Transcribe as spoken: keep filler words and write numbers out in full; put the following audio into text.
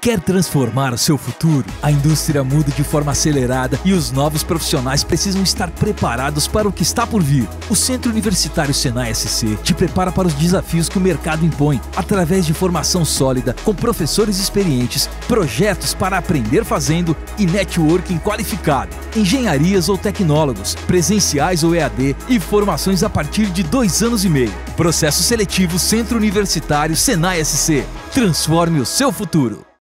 Quer transformar o seu futuro? A indústria muda de forma acelerada e os novos profissionais precisam estar preparados para o que está por vir. O Centro Universitário Senai S C te prepara para os desafios que o mercado impõe, através de formação sólida, com professores experientes, projetos para aprender fazendo e networking qualificado. Engenharias ou tecnólogos, presenciais ou E A D e formações a partir de dois anos e meio. Processo seletivo Centro Universitário Senai S C. Transforme o seu futuro.